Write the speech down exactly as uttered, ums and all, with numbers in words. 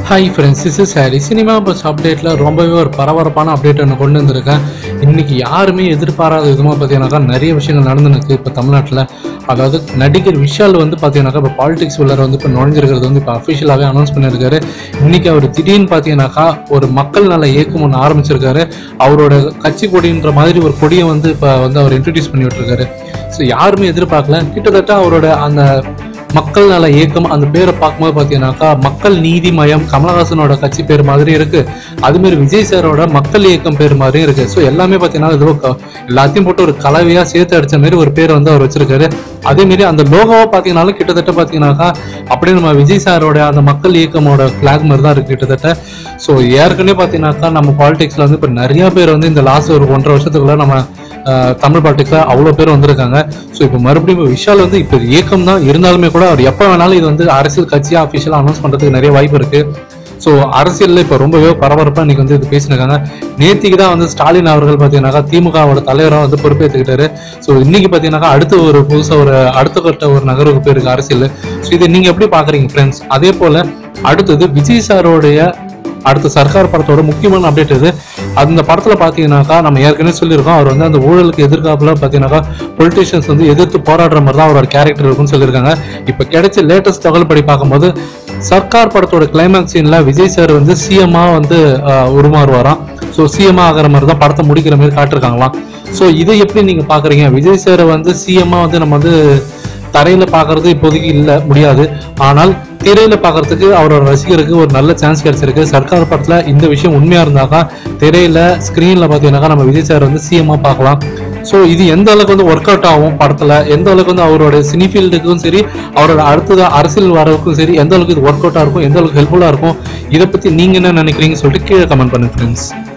Hi friends, this is Harry. Cinema buzz அப்டேட்டில் ரொம்பவே ஒரு பரபரப்பான அப்டேட் ஒன்று கொண்டு வந்திருக்கேன். இன்றைக்கி யாருமே எதிர்பாராத விதமாக பார்த்தீங்கன்னாக்கா நிறைய விஷயங்கள் நடந்துருக்கு இப்போ தமிழ்நாட்டில். அதாவது நடிகர் விஷால் வந்து பார்த்தீங்கன்னாக்கா இப்போ பாலிடிக்ஸ் உள்ளார வந்து இப்போ நுழைஞ்சிருக்கிறது வந்து இப்போ அஃபிஷியலாகவே அனௌன்ஸ் பண்ணியிருக்காரு. இன்றைக்கி அவர் திடீர்னு பார்த்தீங்கன்னாக்கா ஒரு மக்கள் நல இயக்கம் ஒன்று ஆரம்பிச்சிருக்காரு. அவரோட கட்சி கொடின்ற மாதிரி ஒரு கொடியை வந்து இப்போ வந்து அவர் இன்ட்ரடியூஸ் பண்ணி விட்டுருக்காரு. ஸோ யாருமே எதிர்பார்க்கல. கிட்டத்தட்ட அவரோட அந்த மக்கள் நல இயக்கம் அந்த பேரை பார்க்கும்போது பார்த்தீங்கன்னாக்கா மக்கள் நீதி மயம் கமலஹாசனோட கட்சி பேர் மாதிரி இருக்கு. அதுமாரி விஜய் சாரோட மக்கள் இயக்கம் பேர் மாதிரியும் இருக்கு. ஸோ எல்லாமே பார்த்தீங்கன்னா ஏதோ எல்லாத்தையும் போட்டு ஒரு கலவையா சேர்த்து அடிச்ச மாதிரி ஒரு பேர் வந்து அவர் வச்சிருக்காரு. அதே மாதிரி அந்த லோகோவை பார்த்தீங்கன்னாலும் கிட்டத்தட்ட பார்த்தீங்கன்னாக்கா அப்படியே நம்ம விஜய் சாரோட அந்த மக்கள் இயக்கமோட ஃபிளாக் மாதிரி தான் இருக்கு கிட்டத்தட்ட. ஸோ ஏற்கனவே பார்த்தீங்கன்னாக்கா நம்ம பாலிடிக்ஸ்ல வந்து இப்போ நிறைய பேர் வந்து இந்த லாஸ்ட் ஒரு ஒன்றரை வருஷத்துக்குள்ள நம்ம தமிழ் பாலிடிக்ஸ்ல அவ்வளோ பேர் வந்திருக்காங்க. ஸோ இப்போ மறுபடியும் விஷால் வந்து இப்போ இயக்கம் தான் இருந்தாலுமே கூட அவர் எப்போ வேணாலும் இது வந்து அரசியல் கட்சியாக அஃபிஷியலாக அனௌன்ஸ் பண்ணுறதுக்கு நிறைய வாய்ப்பு இருக்கு. ஸோ அரசியலில் இப்போ ரொம்பவே பரபரப்பாக இன்னைக்கு வந்து இது பேசினிருக்காங்க. நேற்றுக்கு தான் வந்து ஸ்டாலின் அவர்கள் பார்த்தீங்கன்னாக்கா திமுகவோட தலைவராக வந்து பொறுப்பேற்றுக்கிட்டாரு. ஸோ இன்னைக்கு பார்த்தீங்கன்னாக்கா அடுத்த ஒரு புதுசாக ஒரு அடுத்த கட்ட ஒரு நகர்வுக்கு போயிருக்கு அரசியல். ஸோ இதை நீங்கள் எப்படி பார்க்குறீங்க ஃப்ரெண்ட்ஸ்? அதே போல் அடுத்தது விஜய் சாரோடைய அடுத்த சர்க்கார் படத்தோட முக்கியமான அப்டேட் இது. அந்த படத்துல பாத்தீங்கன்னாக்கா நம்ம ஏற்கனவே சொல்லியிருக்கோம், அவர் வந்து அந்த ஊழலுக்கு எதிர்காப்புல பாத்தீங்கன்னாக்கா பொலிட்டீஷியன்ஸ் வந்து எதிர்த்து போராடுற மாதிரி தான் அவரோட கேரக்டர் இருக்குன்னு சொல்லியிருக்காங்க. இப்ப கிடைச்ச லேட்டஸ்ட் தகவல் படி பார்க்கும்போது சர்க்கார் படத்தோட கிளைமேக்ஸ் சீன்ல விஜய் சார் வந்து சிஎம்மா வந்து உருமாறுவாராம். ஸோ சிஎம்மா ஆகிற மாதிரி தான் படத்தை முடிக்கிற மாதிரி காட்டிருக்காங்களாம். ஸோ இதை எப்படி நீங்க பாக்குறீங்க? விஜய் சாரை வந்து சிஎம்மா வந்து நம்ம வந்து தரையில பாக்குறது இப்போதைக்கு இல்ல முடியாது. ஆனால் திரையில பாக்குறதுக்கு அவரோட ரசிகருக்கு ஒரு நல்ல சான்ஸ் கிடைச்சிருக்கு. சர்க்கார் படத்துல இந்த விஷயம் உண்மையா இருந்தாக்கா திரையில ஸ்கிரீன்ல பாத்தீங்கன்னாக்கா நம்ம விஜய் சார் வந்து சிஎம்மா பார்க்கலாம். ஸோ இது எந்த அளவுக்கு வந்து ஒர்க் அவுட் ஆகும் படத்துல, எந்த அளவுக்கு வந்து அவரோட சினி ஃபீல்டுக்கும் சரி அவரோட அடுத்தது அரசியல் வரவுக்கும் சரி எந்த அளவுக்கு இது ஒர்க் அவுட்டா இருக்கும், எந்த அளவுக்கு ஹெல்ப்ஃபுல்லா இருக்கும், இதை பத்தி நீங்க என்ன நினைக்கிறீங்கன்னு சொல்லிட்டு கீழே கமெண்ட் பண்ணுங்க ஃப்ரெண்ட்ஸ்.